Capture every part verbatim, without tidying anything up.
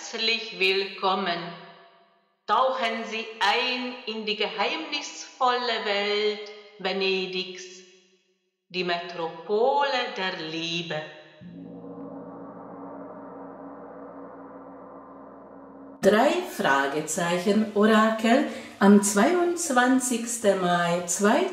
herzlich willkommen. Tauchen Sie ein in die geheimnisvolle Welt Venedigs, die Metropole der Liebe. Drei Fragezeichen Orakel am zweiundzwanzigsten Mai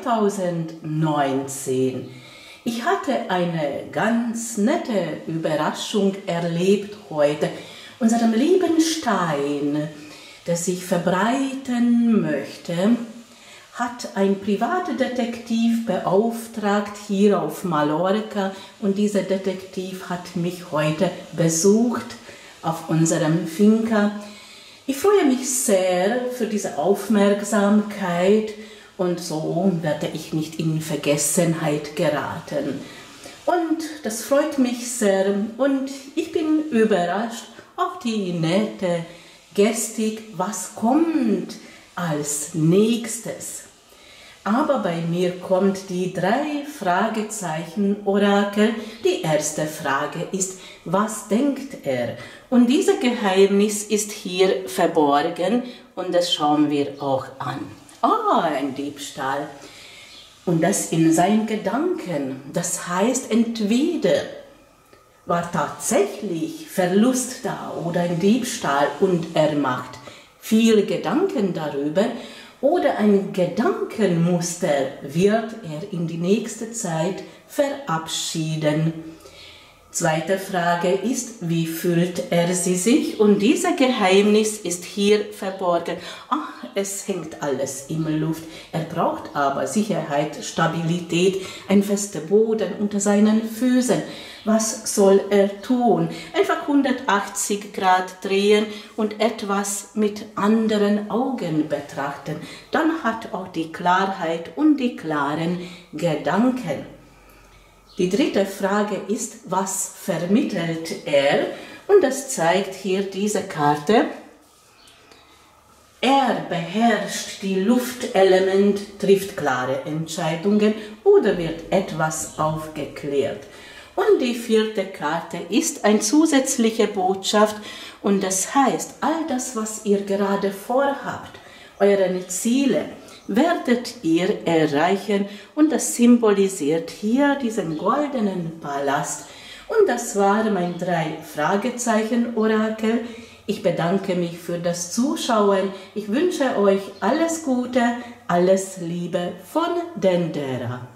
zweitausendneunzehn. Ich hatte eine ganz nette Überraschung erlebt heute. Unserem lieben Stein, der sich verbreiten möchte, hat ein Privatdetektiv beauftragt hier auf Mallorca, und dieser Detektiv hat mich heute besucht auf unserem Finca. Ich freue mich sehr für diese Aufmerksamkeit, und so werde ich nicht in Vergessenheit geraten. Und das freut mich sehr, und ich bin überrascht auf die nette Gestik, was kommt als nächstes. Aber bei mir kommt die drei Fragezeichen Orakel. Die erste Frage ist, was denkt er? Und dieses Geheimnis ist hier verborgen, und das schauen wir auch an. Ah, ein Diebstahl. Und das in seinen Gedanken. Das heißt, entweder war tatsächlich Verlust da oder ein Diebstahl und er macht viele Gedanken darüber, oder ein Gedankenmuster wird er in die nächste Zeit verabschieden. Zweite Frage ist, wie fühlt er sie sich? Und dieses Geheimnis ist hier verborgen. Ach, es hängt alles in der Luft. Er braucht aber Sicherheit, Stabilität, ein fester Boden unter seinen Füßen. Was soll er tun? Einfach hundertachtzig Grad drehen und etwas mit anderen Augen betrachten. Dann hat auch die Klarheit und die klaren Gedanken. Die dritte Frage ist, was vermittelt er? Und das zeigt hier diese Karte. Er beherrscht die Luftelement, trifft klare Entscheidungen oder wird etwas aufgeklärt. Und die vierte Karte ist eine zusätzliche Botschaft, und das heißt, all das, was ihr gerade vorhabt, eure Ziele, werdet ihr erreichen, und das symbolisiert hier diesen goldenen Palast. Und das waren meine drei Fragezeichen Orakel. Ich bedanke mich für das Zuschauen. Ich wünsche euch alles Gute, alles Liebe von Dendera.